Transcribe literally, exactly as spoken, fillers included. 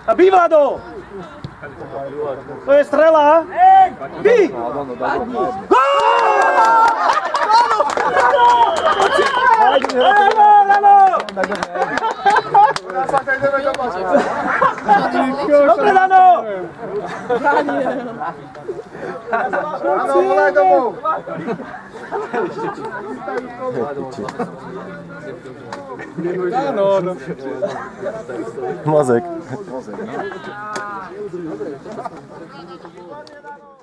A bij, Vlado! To je strela! Bij! Gol! Dobre, Dano! Ano, volaj domů! Ano, no. Mozek. Mozek.